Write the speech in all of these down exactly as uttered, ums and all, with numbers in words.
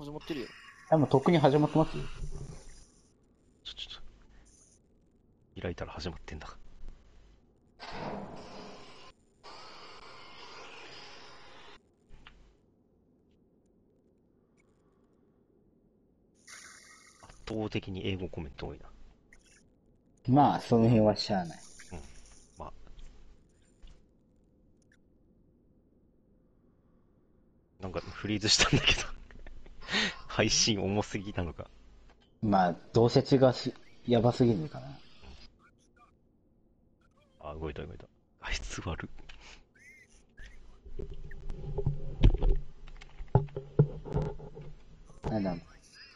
始まってるよ。 あ、もうとっくに始まってますよ。 ちょ、ちょ、ちょ。開いたら始まってんだ。圧倒的に英語コメント多いな。 まあ、その辺はしゃあない。 うん。まあ。なんかフリーズしたんだけど。配信重すぎなのか。 まあ、どうせ違がし、やばすぎるかな。 あ、動いた動いた。あいつ悪っ。 なんだ。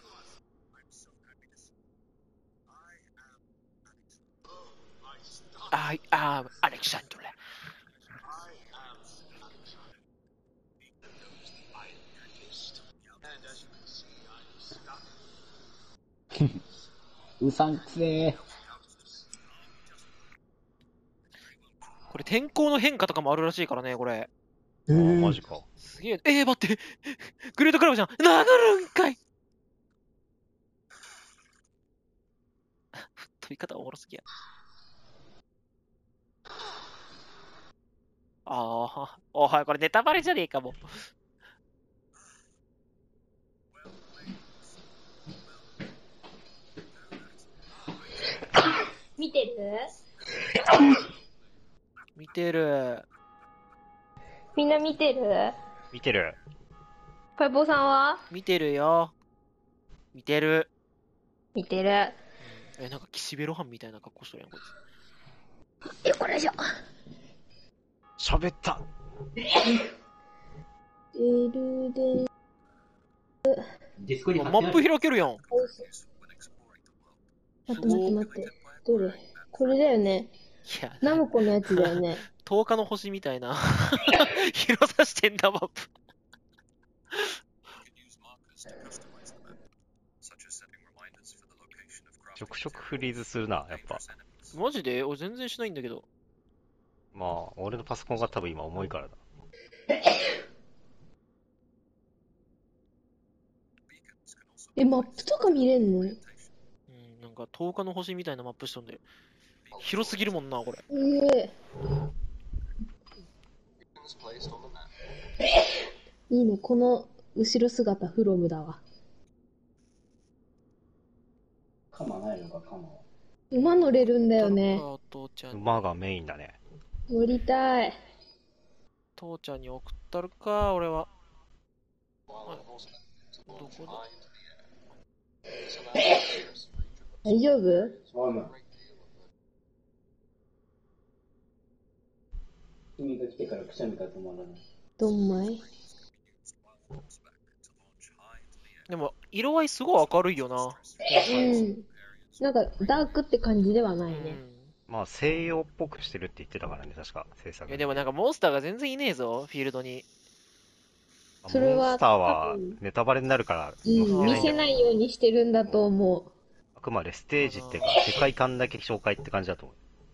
I am Alexandra. うさんくせー。 これ天候の変化とかもあるらしいからね、これ。 あー、マジか。 すげえ。えー、待って。グレートクラブじゃん。殴るんかい。飛び方おもろすぎや。ああ、おはい、これネタバレじゃねえかも。 見てる？ 見てる。 みんな見てる？ 見てる。 パイポーさんは？ 見てるよ。見てる。 見てる。 え、なんか岸辺露伴みたいな格好しとるやん、こいよっこらしょ。 喋った。 デルデつ。 ディスコにマップ開けるやん。 待って待って待って。どれ？これだよね。 いや、 ナムコのやつだよね。 とおかの星みたいな。広さしてんだ、マップ。 ちょくちょくフリーズするな、やっぱ。 マジで俺全然しないんだけど。 まあ、俺のパソコンが多分今重いからだ。 え、マップとか見れんの？ うん、なんかとおかの星みたいなマップしとんで。広すぎるもんな、これ。 ええいいね、この後ろ姿フロムだわ。 カマないのか、カマは。 馬乗れるんだよね。 父ちゃんに馬がメインだね。 乗りたい。 父ちゃんに送ったるか、俺は。はい、どこだ？ 大丈夫？ 君が来てからくしゃみが止まらない。 どんまい？ でも、色合いすごい明るいよな。 うん。なんかダークって感じではないね。 うん。 まあ、西洋っぽくしてるって言ってたからね、確か、制作。 いや、でもなんかモンスターが全然いねえぞ、フィールドに。 それはモンスターはネタバレになるから載せてうん、見せないんだよ。 ないようにしてるんだと思う。 あくまでステージっていうか、世界観だけ紹介って感じだと思う。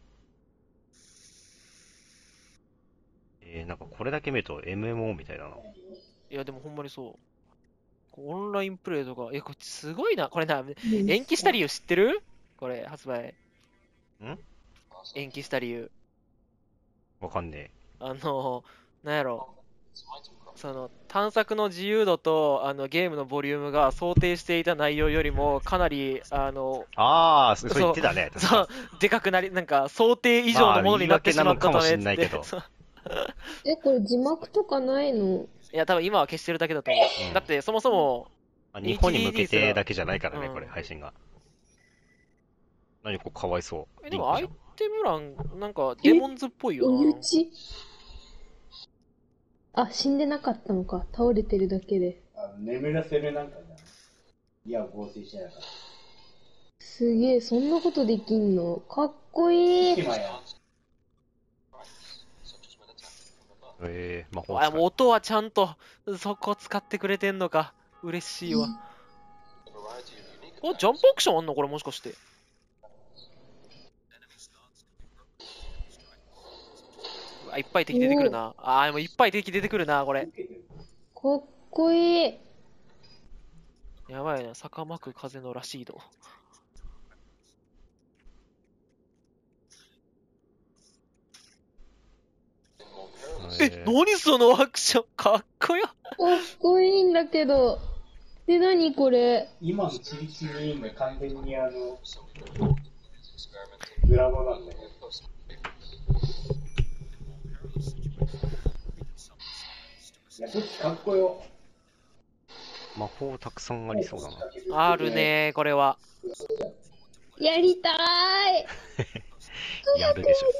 えー、なんかこれだけ見ると エムエムオー みたいだな。 いや、でもほんまにそう。オンラインプレイとか、え、これすごいな。これな、 うん延期した理由知ってる？これ、発売。 ん？ 延期した理由。 わかんねあの、なんやろ。その、探索の自由度と、あの、ゲームのボリュームが想定していた内容よりも、かなり、あの、 え。ああ、そそう言ってたね。確かそう、でかくなり、なんか、想定以上のものになってしまったためまあ言い訳なのかもしんないけどそうえ、これ字幕とかないの？ いや、多分今は消してるだけだと思う。 うんだって、そもそも、 まあ日本に向けエイチディーディー すらてだけじゃないからね、 うんこれ、配信が。何こう、かわいそう。 え、でもアイリンクテム欄、なんか、デモンズっぽいよな。 お打ち？あ、死んでなかったのか。倒れてるだけで。 あの眠らせるなんかじゃん。いや、合成してなかった。 すげえ、そんなことできんの？かっこいい。 今や。 えー、魔法あ、 使い。 もう音はちゃんと、そこ使ってくれてんのか。嬉しいわ。お、ジャンプアクションあんのこれもしかして。うわいっぱい敵出てくるな。あー、でもいっぱい敵出てくるな、これ。 かっこいい。 や、坂巻く風のラシード。え、 えー何そのアクションかっこよ。 かっこいいんだけど。で、何これ。 今のチリチリが完全にあの、グラボなんだけど。いや、こっちかっこよ。 魔法たくさんありそうだな。 あるねこれは。 やりたーい。 やるでしょ。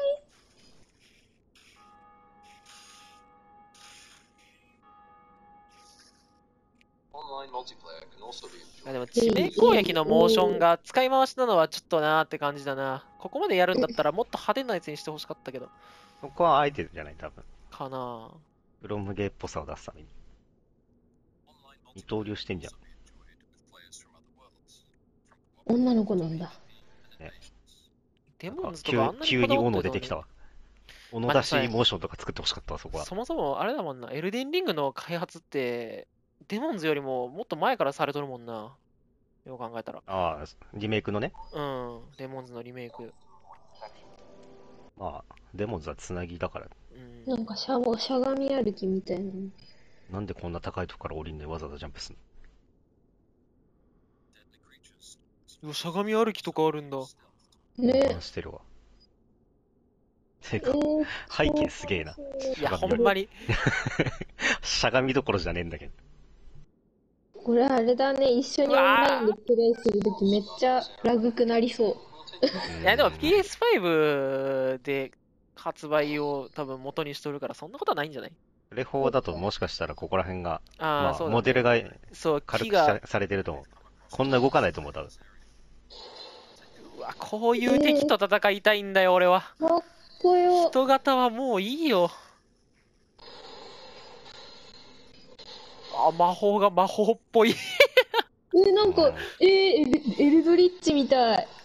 あでも致命攻撃のモーションが使い回しなのはちょっとなーって感じだな。ここまでやるんだったらもっと派手なやつにしてほしかったけど。 そこはあえてじゃない、多分。 かなフロムゲーっぽさを出すために。二刀流してんじゃん。 女の子なんだ。 デモンズと急かあんなに急にこだわってるのに斧出てきたわ。斧出しモーションとか作ってほしかったわ、そこは。 そもそもあれだもんな、エルデンリングの開発って、デモンズよりももっと前からされとるもんな。よう考えたら。 ああ、リメイクのね。 うん、デモンズのリメイク。 まあ、デモンズはつなぎだから。 うん、 なんかしゃがしゃがみ歩きみたいなの。 なんでこんな高いとこから降りんのにわざわざジャンプすんうわしゃがみ歩きとかあるんだ。 の？ ね反してるわ。てえか、 ー、 背景すげえな。 いや、 しゃがみよりほんまに。 しゃがみどころじゃねえんだけど。 これあれだね、一緒にオンラインでプレイするときめっちゃラグくなりそう。 いや、でもうんピーエスファイブ で発売を多分元にしとるから、そんなことはないんじゃない？ プレフォーだともしかしたらここら辺が、 ああ、 まあ、 そうだね。 モデルがそう、 軽木がくさ、されてると思う。こんな動かないと思う、多分。 うわ、こういう敵と戦いたいんだよ、俺は。 かっこよ。 人型はもういいよ。あ、魔法が魔法っぽい。 え、なんか、えー、エルエルドリッチみたい。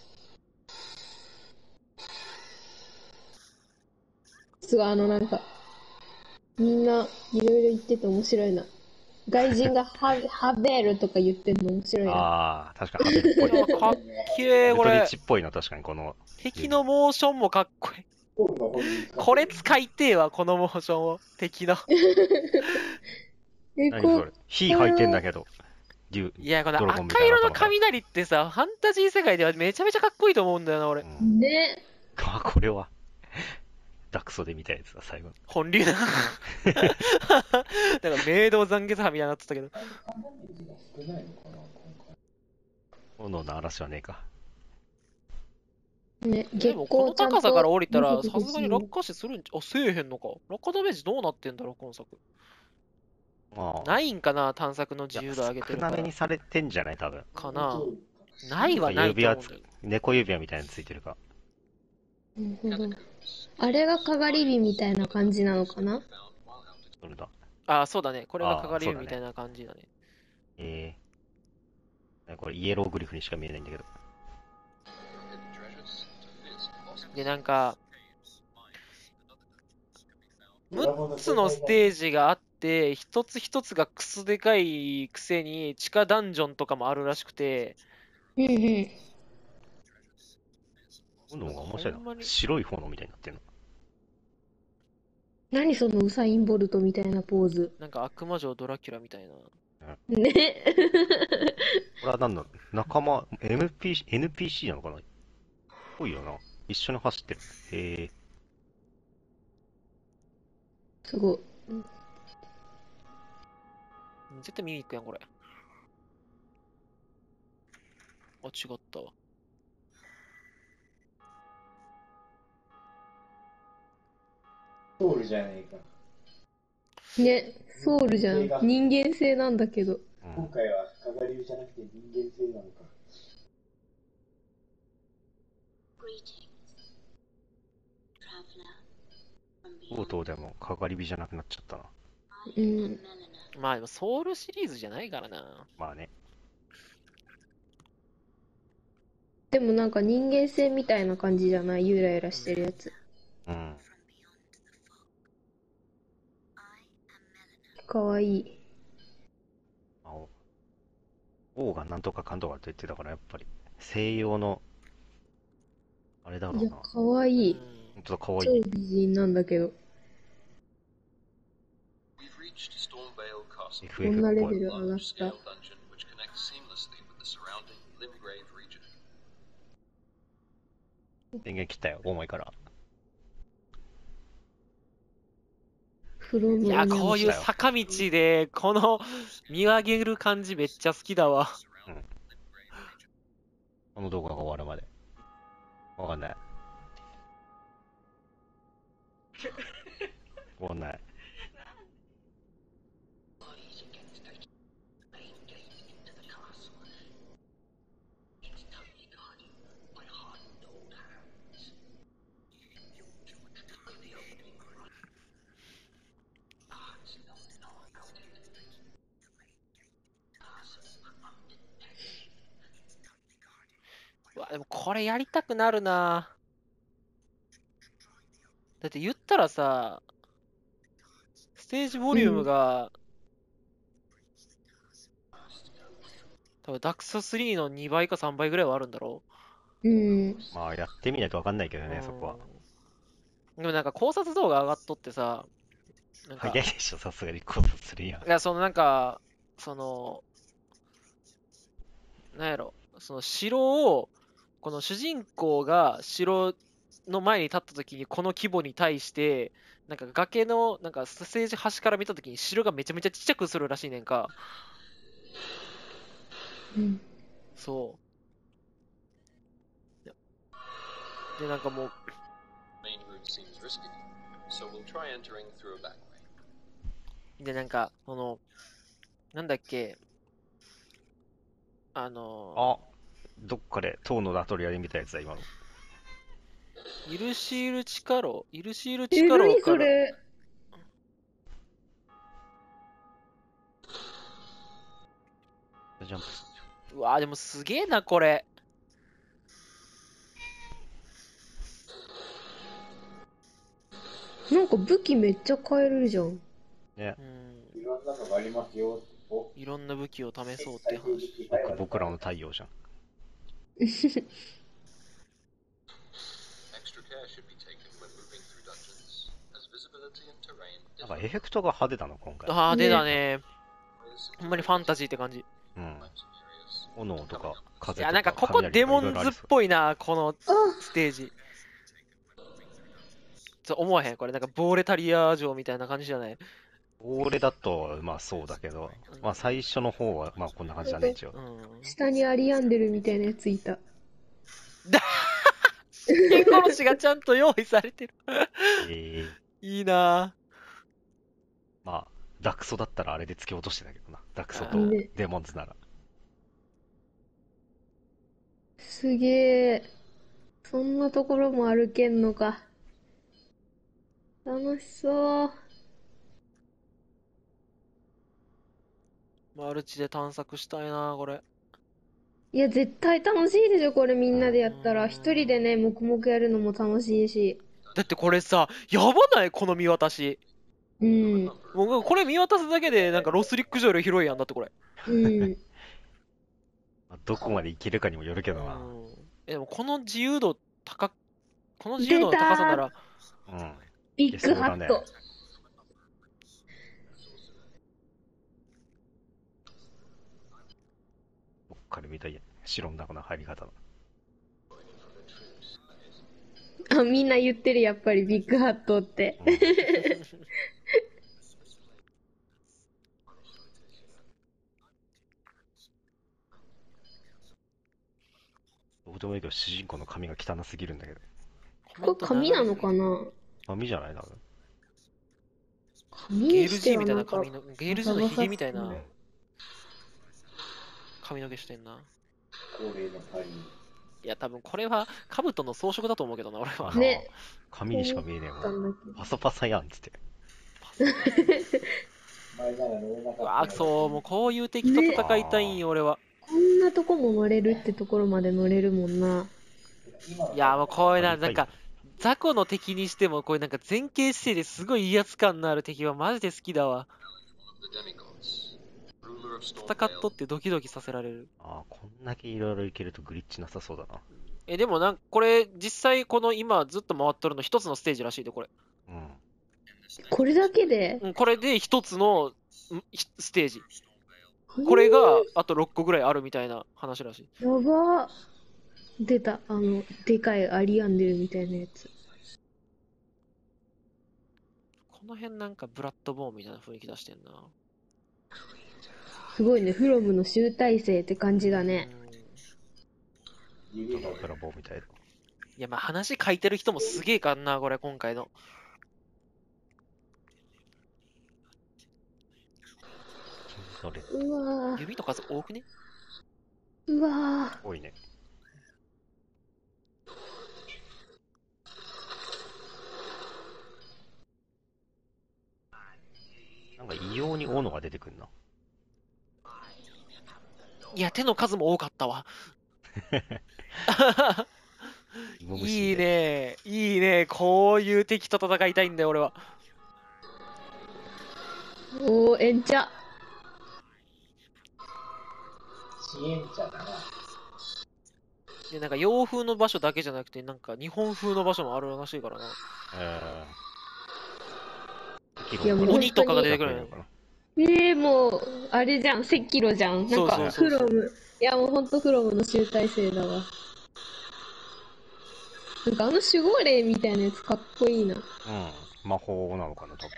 すごい、あのなんか、みんないろいろ言ってて面白いな。外人がハハベルとか言ってるの面白いな。 ああ、確かにハベルっぽい。 いやかっけえ、これエルトリッチ。っぽいな、確かにこの。 敵のモーションもかっこいい。これ使いてえわ、このモーションを。敵の。 え、こ何それ。火吐いてんだけど。竜いや、このドラゴンみた赤色のいな頭から雷ってさ、ファンタジー世界ではめちゃめちゃかっこいいと思うんだよな、俺。 うんね。 あ、これは。ダクソで見たやつだ、最後の。 本流な。なんか、明道残月派みたいになってたけど。 炎の嵐はねえか。 ね、 で月もこの光ちゃんと高さから降りたら、 見せてほしいさすがに落下死するんちゃ、あ、せえへんのか。落下ダメージどうなってんだろう、今作。 まあ、 ないんかな、探索の自いや由度上げてるから少なめに。されてんじゃない多分。 かな。ないはないと指輪つ思うんだよ。 猫指輪みたいなのついてるか。 なるほど。あれがかがり火みたいな感じなのかな。 それだ。 あ、そうだね。これがあーかかりそうだねみたいな感じだね。 ええこれイエローグリフにしか見えないんだけど。 で、なんか、むっつのステージがあって、一つ一つがクソでかいくせに、地下ダンジョンとかもあるらしくて、 うんうん。 炎が面白いな。 ほんまに白い炎みたいになってんの。 何そのウサイン・ボルトみたいなポーズ。 なんか悪魔城ドラキュラみたいな。 ね。 これは何だ仲間、エムピーシー、エヌピーシー なのかなぽいよな。一緒に走ってる。へえ。 すごい。 絶対見に行くやん、これ。あ、違ったわ。 ソウルじゃねえか。 ね、ソウルじゃん。人間性なんだけど。 うん。 今回はかがり火じゃなくて人間性なのか。 とうとうでも、かがり火じゃなくなっちゃったな。 うん。 まあでもソウルシリーズじゃないからな。 まあね。 でもなんか人間性みたいな感じじゃない？ゆらゆらしてるやつ。 うん。 かわいい。 青。 王がなんとかかんとかって言ってたから、やっぱり西洋の、あれだろいうや、 な。 かわいい。 ほんとだ、かわい超い。 美人なんだけど。 We've reached Stormvale Castle, こエフエフんなレっぽい。 ベル上がっ large-scale た。 dungeon which connects seamlessly with the surrounding Limgrave region. 電源切ったよ、重いから。 風呂のいや、 おにゃんこういう坂道で、この見上げる感じめっちゃ好きだわ。 この動画が終わるまで。わかんない。わかんない。 うわ、でもこれやりたくなるな。だって言ったらさ、ステージボリュームが、多分ダクソスリーのにばいかさんばいぐらいはあるんだろうん。 まあ、やってみないとわかんないけどう。 ね、 うんそこは。 でもなんか考察動画上がっとってさ、なんか、 早いでしょ、さすがに考察するやん。 いや、そのなんか、その、なんやろ、その城を、この主人公が城の前に立った時に、この規模に対して、なんか崖の、なんかステージ端から見た時に城がめちゃめちゃちっちゃくするらしいねんか。 うん。 そう。で、なんかもう、 Main route seems risky, so we'll try entering through a back way. で、なんか、この、なんだっけ、あのあ、どっかで塔のラトリアで見たやつだ、今の。 イルシールチカロイルシールえ、 チカロ何から、 それ。 ジャンプ。 うわーでもすげえな、これ。 なんか武器めっちゃ買えるじゃん。 ね、 うん、 いろんなのがありますよ。お、 いろんな武器を試そうって話。 僕僕らの太陽じゃん。 Extra care should be taken when moving through dungeons, as visibility and terrain なんか differ エフェクトが派手だな、今回。 ああ、 ね出たね。 with ほんまにファンタジーって感じ。 うん。 types of areas. 炎とか風とか。 いや、なんかここデモンズっぽいな、このあ、 ステージ。そう思わへんこれ、なんかボーレタリア城みたいな感じじゃない。 俺だと、まあそうだけど、まあ最初の方は、まあこんな感じだね、一応。 うん。 下にアリアンデルみたいなやついた。 剣殺しがちゃんと用意されてる。 えー、 いいなまあ、ダクソだったらあれで突き落としてたけどな。ダクソとねデモンズなら。 すげえ。そんなところも歩けんのか。楽しそう。 マルチで探索したいなこれ。 いや、絶対楽しいでしょ、これみんなでやったら。 うん一人でね、黙々やるのも楽しいし。 だってこれさ、やばないこの見渡し。 うん。 もうこれ見渡すだけで、なんかロスリック城より広いやんだってこれ。 うん。 まあどこまで行けるかにもよるけどな。 うんえでもこの自由度高く、この自由度の高さなら、 うん。 ビッグハット。 どっかで見たい城の中の入り方だ。 あ、みんな言ってる、やっぱりビッグハットって。 どうでもいいけど、主人公の髪が汚すぎるんだけど。 これ紙なのかな。 髪じゃない多分。 紙ゲールにして G はなんかみたいな髪の、ゲール G のヒゲみたいなうん髪の毛してんな。 恒例のパリ。 いや、多分これは兜の装飾だと思うけどな、俺は。 ね。 髪にしか見えねえもん。 思ったんだけどパサパサやんっつって。 前なら乗れなかった。 うわそう、もうこういう敵と戦いたいんよ、俺は。 こんなとこも乗れるってところまで乗れるもんな。 いや、もうこういうな、なんかやりたい、 雑魚の敵にしても、こういうなんか前傾姿勢ですごい威圧感のある敵はマジで好きだわ。 The demigods, ruler ruler of 戦っと Stormvale. ってドキドキさせられる。 ああ、こんだけいろいろいけるとグリッチなさそうだな。 え、でもなんか、これ、実際この今ずっと回っとるの一つのステージらしいで、これ。 うん。 これだけでうん、これで一つのんひステージ。これがあとろっこぐらいあるみたいな話らしい。 やば。出た。あの、でかいアリアンデルみたいなやつ。 この辺なんかブラッドボーンみたいな雰囲気出してんな。 すごいね。フロムの集大成って感じだね。 うん指がブラボーみたいだ。 いや、まあ話書いてる人もすげえかんな、これ、今回の。 それ、 うわ指と数多くね？ ー。うわ多いね。なんか異様に斧が出てくるな。 いや、手の数も多かったわ。 芋虫いいみたいね、いいね。こういう敵と戦いたいんだよ、俺は。 ー。おー、えんちゃ。 遅延茶だな。 で、なんか洋風の場所だけじゃなくて、なんか日本風の場所もあるらしいからな。 えー、 いやもう鬼とかが出てくるのかな。 えー、もう、あれじゃん。赤炉じゃん。なんか、 そうそうそうそうフロム。いや、もうほんとフロムの集大成だわ。なんかあの守護霊みたいなやつかっこいいな。 うん。魔法なのかな、多分。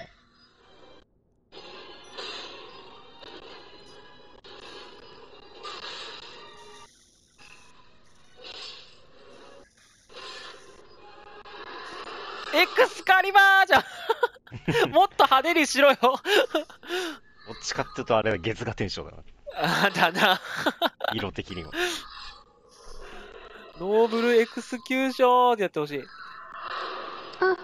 エクスカリバーじゃんもっと派手にしろよどっちかっていうとあれは月がテンションだな。 あだな。 色的には。 ノーブルエクスキューションってやってほしい。 あ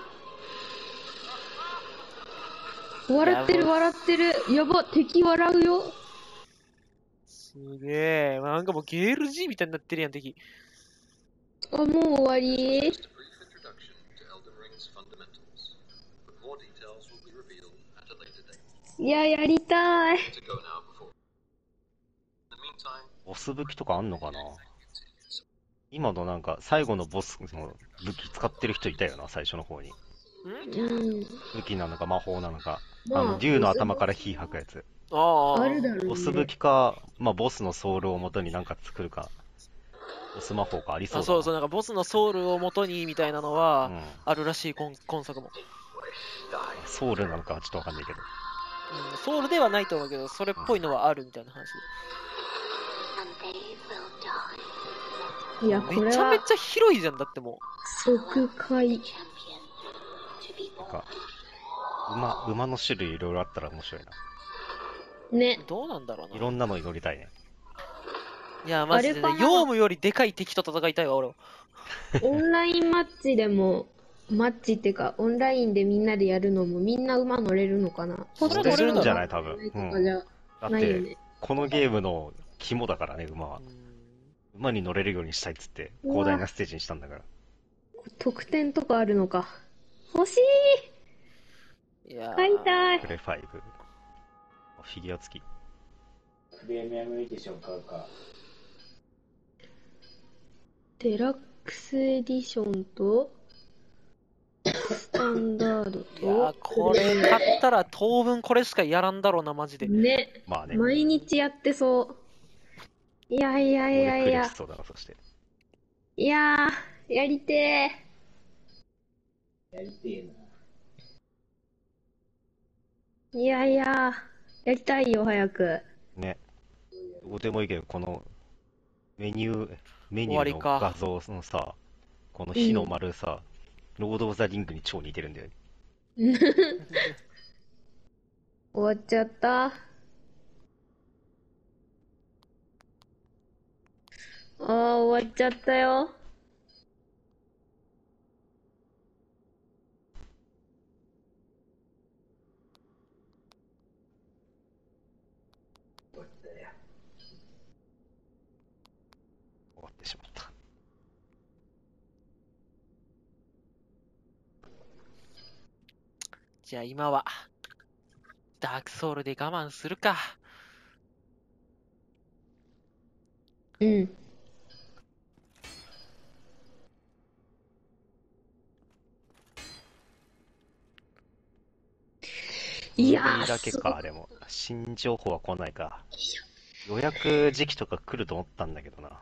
笑ってるいやもう笑ってる。やば、敵笑うよ。 すげえ。なんかもうゲール G みたいになってるやん、敵。 あ、もう終わり。 Just a brief introduction to Elden Ring's fundamentals, but more details will be revealed at a later date. いや、やりたい。 To go now before. In the meantime, ボス武器とかあんのかな。今のなんか最後のボスの武器使ってる人いたよな、最初の方に。 んうん。 武器なのか魔法なのか。 まああの、竜の頭から火吐くやつ。 ああ。 あるだろうね。 ボス武器か、まあボスのソウルを元になんか作るか。ボス魔法かありそうだな。 あそうそう、なんかボスのソウルを元にみたいなのはうん。 あるらしい、今今作も。 ソウルなのかはちょっとわかんないけど。 うん、ソウルではないと思うけど、それっぽいのはあるみたいな話いや、 で。 これはめちゃめちゃ広いじゃん、だっても即回。 なんか、馬、馬の種類いろいろあったら面白いな。 ねう。。どうなんだろうな。 いろんなのに乗りたいね。 いや、マジでね、 あれかなヨウムよりでかい敵と戦いたいわ、俺は。 オンラインマッチでも、マッチっていうか、オンラインでみんなでやるのもみんな馬乗れるのかな。 それは乗れるんじゃない多分とかじゃだって、 ないよね。 このゲームの肝だからね、馬はう。ん馬に乗れるようにしたいっつって、 うわ広大なステージにしたんだから。 特典とかあるのか。欲しい。 いやー買いたいプ。レファイブ。フィギュア付き。 プレミアムエディション買うか。 デラックスエディションと、スタンダードいやーと、 これ買ったら当分これしかやらんだろうな、マジで。 ね。 まあね。 毎日やってそう。いやいやいやいや俺クレし。そうだな、そして。 いやー、やりてやりてえな。 ー。いやいやー、やりたいよ、早く。 ね。どうでもいいけど、このメニュー、メニューの終わりか画像のさ、この火の丸さ、ロード・オブ・ザ・リングに超似てるんだよね。 終わっちゃった。あー、終わっちゃったよ。 どっちだよ。 終わってしまった。 じゃあ今は、ダークソウルで我慢するか。 うん。いやー、 ムービーだけそう。 か、でも。新情報は来ないか。予約時期とか来ると思ったんだけどな。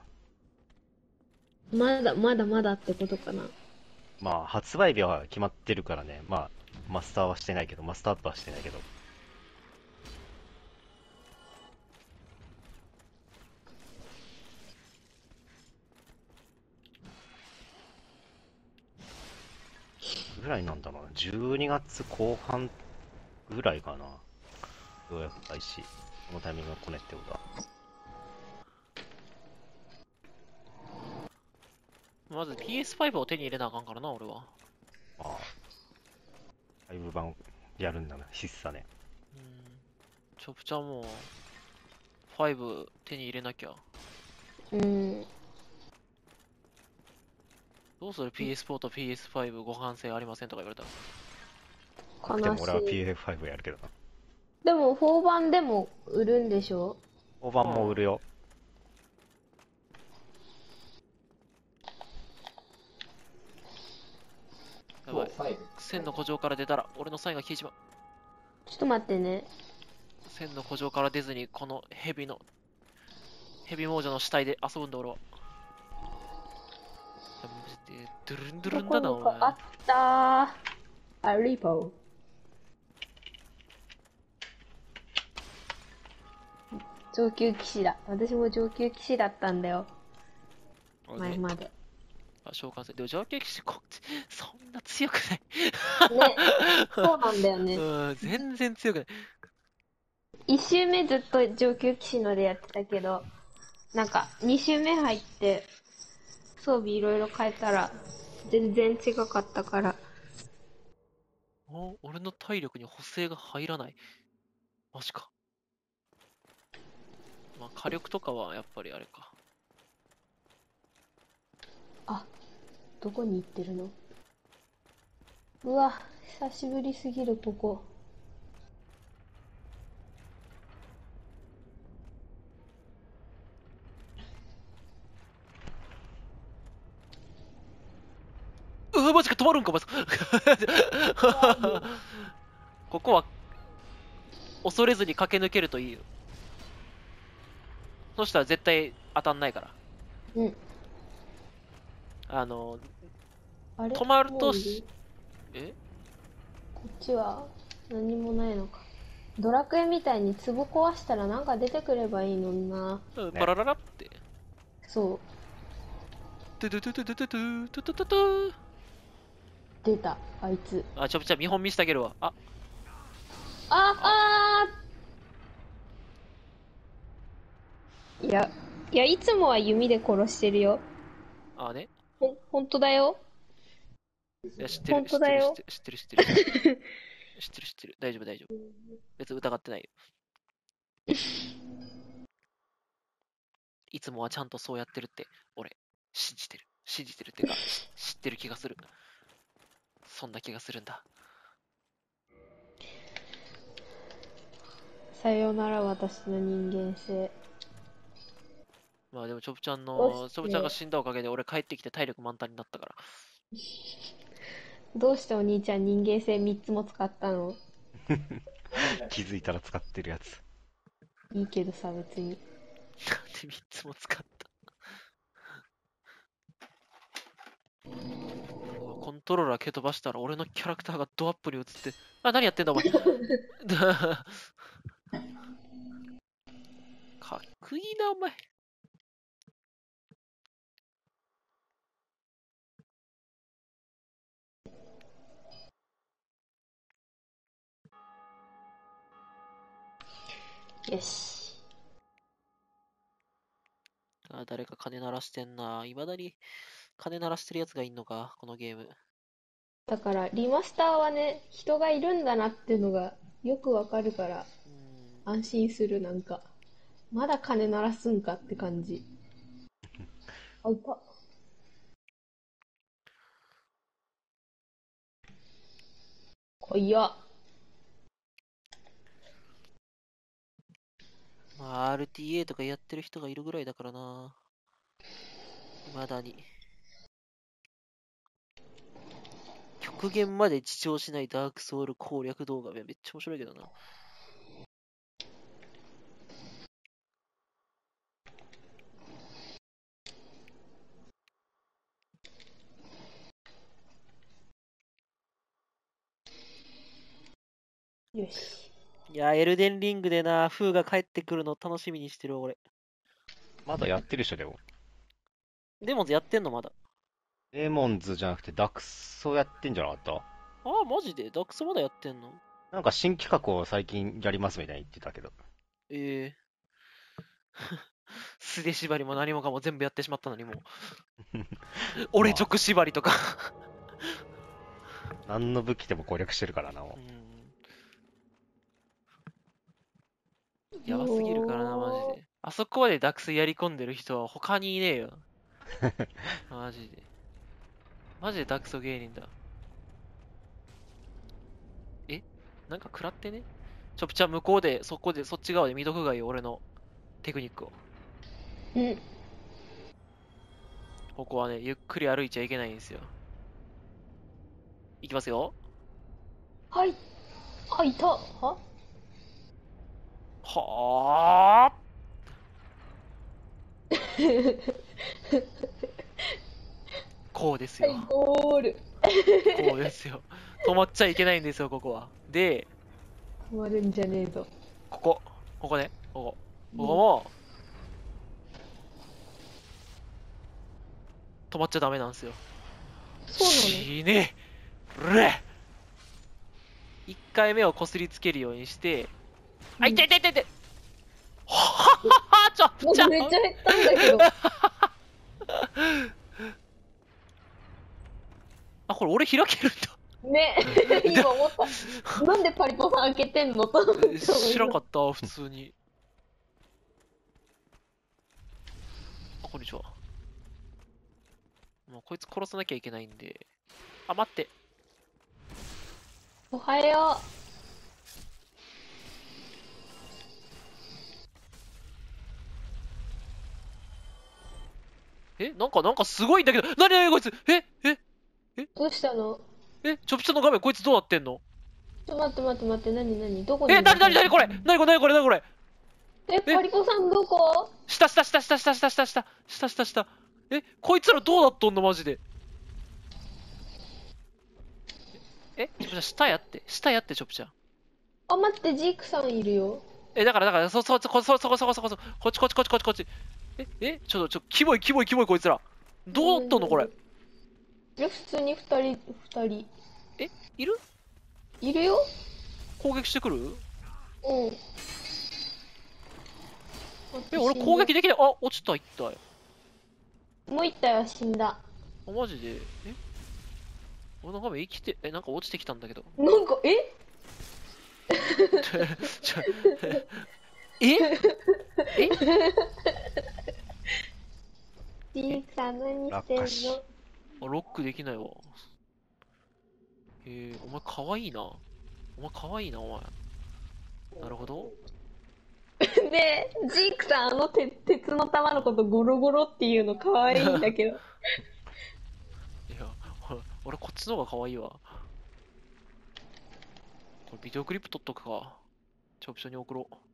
まだまだまだってことかな。 まあ、発売日は決まってるからね。まあ、マスターはしてないけど、マスターアップはしてないけど。ぐらいなんだろうな。じゅうにがつこう半ぐらいかな。予約開始。このタイミングが来ねってことは。 まず ピーエスファイブ を手に入れなあかんからな、俺は。 まあ、ファイブ版やるんだな。必須だね。 うん。チョプチャもう、ファイブ手に入れなきゃ。 うん。 どうする ピーエスフォー と ピーエスファイブ 互換性ありませんとか言われたら。 なくて悲も俺はしい。 ピーエスファイブ やるけどな。 でも、フォー版でも売るんでしょ？ 大盤も売るよ。 やばい。 ファイブ。 線の古城から出たら、俺のサインが消えちまう。 ちょっと待ってね。 線の古城から出ずに、この蛇の、蛇亡者の死体で遊ぶんだ、俺は。いやマジでドゥルンドゥルンだな、お前。 どこにかあったー。あ、リポ。上級騎士だ。私も上級騎士だったんだよ。 俺ね前まで。ね。 あ、召喚性。でも上級騎士、こそんな強くない。 そうなんだよね。 うん、全然強くない。 一周目ずっと上級騎士のでやってたけど、なんか二周目入って装備いろいろ変えたら全然違かったから。 お俺の体力に補正が入らない。マジか。まあ、火力とかはやっぱりあれか。 あ、どこに行ってるの？うわ、久しぶりすぎるここ。 うわ、マジか、止まるんか、まず。ここは、恐れずに駆け抜けるといいよ。そしたら絶対当たんないから。 うん。 あの、 あれ止まるともういしる？ えこっちは何もないのか。ドラクエみたいに壺壊したらなんか出てくればいいのにな。 うんパラララって。 そう。 トゥトゥトゥトゥトゥトゥトゥトゥトゥトゥトゥ出た、あいつ。 あ、ちょ、じゃあ見本見してあげるわ。あ、 あ、あーいや、いや、いつもは弓で殺してるよ。 あね。 ほん、ほんとだよ。 いや、知ってる、 本知ってる、 当だよ知ってる、知ってる、知ってる。知ってる、知ってる。大丈夫、大丈夫。別に疑ってないよ。いつもはちゃんとそうやってるって、俺、信じてる。信じてるってか、し知ってる気がする。そんな気がするんだ。 さよなら、私の人間性。 まあでも、チョブちゃんどの、 うしてチョブちゃんが死んだおかげで俺帰ってきて体力満タンになったから。 どうしてお兄ちゃん人間性みっつも使ったの？ 気づいたら使ってるやつ。 いいけどさ、別に。 なんでみっつも使った。うわコントローラー蹴飛ばしたら俺のキャラクターがドアップに映って、あ、何やってんだお前。かっこいいな、お前。 よし。 あ、誰か金鳴らしてんな。いまだに金鳴らしてるやつがいんのか、このゲーム。 だから、リマスターはね、人がいるんだなっていうのがよくわかるから、 うーん。 安心する、なんか。まだ金鳴らすんかって感じ。あ、いた。こいや。 まあ、アールティーエー とかやってる人がいるぐらいだからな。 未だに。極限まで自重しないダークソウル攻略動画めっちゃ面白いけどな。 よし。 いや、エルデンリングでな、フーが帰ってくるの楽しみにしてる俺。 まだやってるでしょ、でも。 デモンズやってんのまだ。 デーモンズじゃなくてダクソやってんじゃなかった？ ああ、マジでダクソまだやってんの？ なんか新企画を最近やりますみたいに言ってたけど。 ええ素手縛りも何もかも全部やってしまったのにもう。俺直縛りとか何の武器でも攻略してるからな、もうん。やばすぎるからな、マジで。あそこまでダクスやり込んでる人は他にいねえよ。マジで。マジでダクソ芸人だ。えなんか食らってね？ちょっとじゃあ向こうで、そこで、そっち側で見とくがいい、俺のテクニックを。 うん。 ここはね、ゆっくり歩いちゃいけないんですよ。いきますよ。 はい。あ、いた。ははあこうですはい、 よ。 ゴール。 こうですよ。止まっちゃいけないんですよ、ここは。で、 止まるんじゃねえぞ。 ここ。ここね。ここ。ここも、止まっちゃダメなんですよ。 そうなの？ 死ねれ一回目をこすりつけるようにして、あ、いていていていてはははちょ、ちょ僕めっちゃ減ったんだけど。 あ、これ俺開けるんだ。 ね、今思った。なんでパリポさん開けてんのと思って。 知らんかった、普通に。あ、こんにちは。もうこいつ殺さなきゃいけないんで。あ、待って。 おはよえ、なんか、なんかすごいんだけど、なになにこいつええう。どうしたの？ えチョピチョの画面こいつどうなってんの？ ちょ、待って待って待って、なになにどこに？ え、なになになにこれなにこれなにこれなにこれえ、パリポさんどこ？ 下下下下下下下下下下下え、こいつらどうなっとんのマジで。え、チョピチャ下やって、下やってチョピチャ。 あ、待って、ジークさんいるよ。 え、だからだから、そ、そ、そ、そ、そ、そこそこそこそこ、こっちこっちこっちこっちこっち。え、え、ちょっと、ちょ、キモいキモいキモいこいつら。どうなっとんのこれ。 いや、普通に二人、二人。 え、いるいるよ。 攻撃してくる？ うん。 え、俺攻撃できない。あ、落ちた、一体。 もう一体は死んだ。 あ、マジで。え俺の画面生きて、え、なんか落ちてきたんだけど。 なんか、えちょええジークさん何してん落下しの？ あ、ロックできないわ。えー、お前かわいいな。お前かわいいな、お前。なるほど。 で、ジークさんあの鉄鉄の玉のことゴロゴロっていうの可愛いんだけど。 いや、俺、俺こっちの方がかわいいわ。これビデオクリップ撮っとくか。チョプションに送ろう。